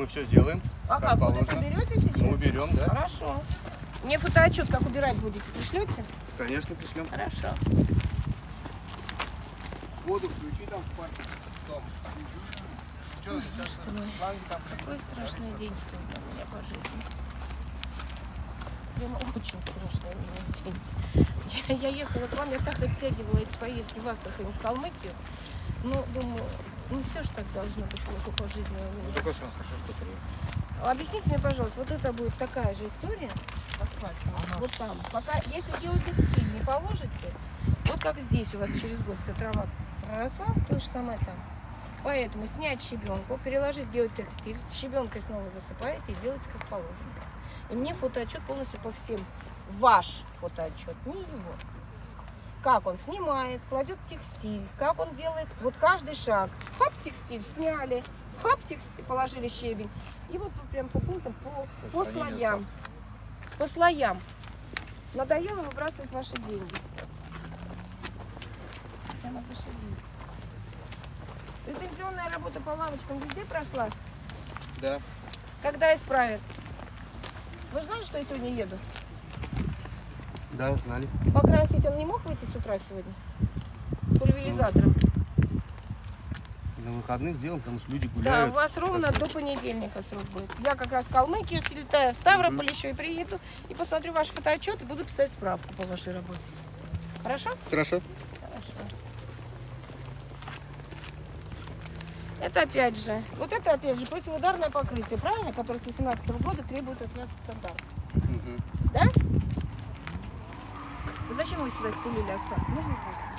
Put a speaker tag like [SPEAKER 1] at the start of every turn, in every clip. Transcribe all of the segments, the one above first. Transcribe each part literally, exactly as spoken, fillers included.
[SPEAKER 1] все сделаем.
[SPEAKER 2] А
[SPEAKER 1] как
[SPEAKER 2] как,
[SPEAKER 1] положено.
[SPEAKER 2] вот это берете сейчас?
[SPEAKER 1] Мы уберем, да.
[SPEAKER 2] Хорошо. Мне фотоотчет как убирать будете, пришлете?
[SPEAKER 1] Конечно, пришлем.
[SPEAKER 2] Хорошо.
[SPEAKER 1] Воду включи там в парке. Что, сейчас шланги там?
[SPEAKER 2] Какой страшный день сегодня у меня по жизни. Прямо очень страшный у меня день. Я, я ехала к вам, я так оттягивала эти поездки в Астрахань, в Калмыкию. Ну, думаю, ну все же так должно быть плохо по жизни у меня.
[SPEAKER 1] Какой сон, хорошо, что приехал.
[SPEAKER 2] Объясните мне, пожалуйста, вот это будет такая же история, ага. Вот там. Пока, если геотекстиль не положите, вот как здесь у вас через год вся трава проросла, то же самое там. Поэтому снять щебенку, переложить геотекстиль, с щебенкой снова засыпаете и делаете как положено. И мне фотоотчет полностью по всем. Ваш фотоотчет, не его. Как он снимает, кладет текстиль, как он делает, вот каждый шаг. Хоп, текстиль сняли, хоп, текстиль, положили щебень. И вот прям по пунктам, по, по слоям. По слоям. Надоело выбрасывать ваши деньги. Прямо ваши деньги. Лицензионная работа по лавочкам везде прошла?
[SPEAKER 1] Да.
[SPEAKER 2] Когда исправят? Вы знали, что я сегодня еду?
[SPEAKER 1] Да, знали.
[SPEAKER 2] Покрасить он не мог выйти с утра сегодня? С пульверизатором?
[SPEAKER 1] На выходных сделаем, потому что люди
[SPEAKER 2] Да,
[SPEAKER 1] гуляют.
[SPEAKER 2] у вас ровно до понедельника срок будет. Я как раз в Калмыкию слетаю, в Ставрополь угу. еще и приеду. И посмотрю ваш фотоотчет и буду писать справку по вашей работе. Хорошо?
[SPEAKER 1] Хорошо.
[SPEAKER 2] Хорошо. Это опять же, вот это опять же противоударное покрытие, правильно? Которое с две тысячи восемнадцатого года требует от вас стандарт. Угу. Да? Зачем вы сюда стелили асфальт? Можно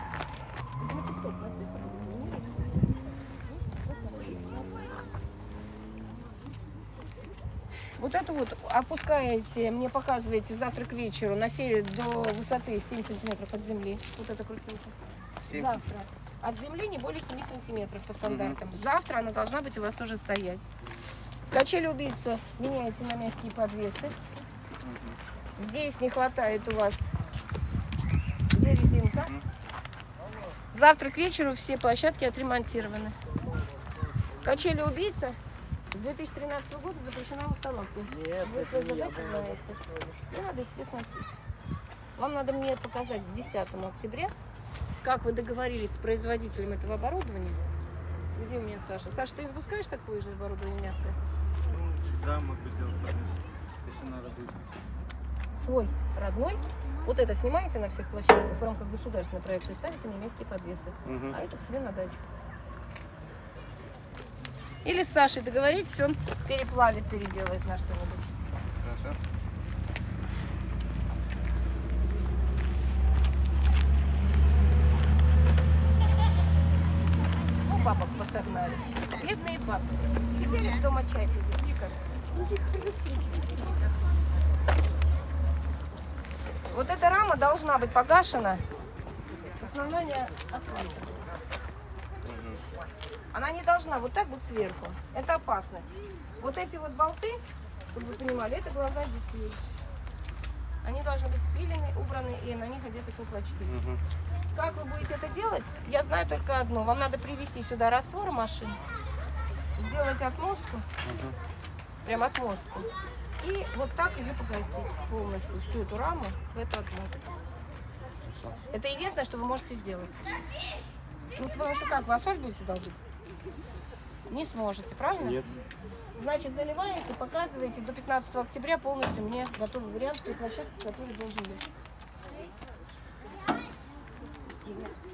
[SPEAKER 2] вот это вот опускаете, мне показываете завтра к вечеру на сей, до высоты семь сантиметров от земли. Вот эта крутилка. Завтра. От земли не более семи сантиметров по стандартам. Mm-hmm. Завтра она должна быть у вас уже стоять. Качели убийца меняете на мягкие подвесы. Mm-hmm. Здесь не хватает у вас две резинка. Mm-hmm. Завтра к вечеру все площадки отремонтированы. Качели убийца с две тысячи тринадцатого года запрещена в установке. Нет, вы свою задачу знаете. И надо их все сносить. Вам надо мне показать к десятому октября, как вы договорились с производителем этого оборудования. Где у меня Саша? Саша, ты выпускаешь такое же оборудование мягкое?
[SPEAKER 3] Да, могу сделать подвес, если надо будет.
[SPEAKER 2] Свой, родной. Вот это снимаете на всех площадках в рамках государственного проекта и ставите на мягкие подвесы. Угу. А это к себе на дачу. Или с Сашей договоритесь, он переплавит, переделает на что-нибудь.
[SPEAKER 1] Хорошо.
[SPEAKER 2] Ну, папок посогнали. Бедные папы. Теперь их дома чай пьют. Вика. Вот эта рама должна быть погашена. Основание асфальта. Она не должна вот так вот сверху. Это опасность. Вот эти вот болты, чтобы вы понимали, это глаза детей. Они должны быть спилены, убраны, и на них одеты колпачки. Угу. Как вы будете это делать? Я знаю только одно. Вам надо привезти сюда раствор машин, сделать отмостку, угу. прям отмостку, и вот так ее погасить полностью, всю эту раму в эту отмостку. Это единственное, что вы можете сделать. Ну, потому что как, вы асфальт будете долбить? Не сможете, правильно?
[SPEAKER 1] Нет.
[SPEAKER 2] Значит, заливаете, показываете до пятнадцатого октября полностью мне готовый вариант той площадки, который должен быть.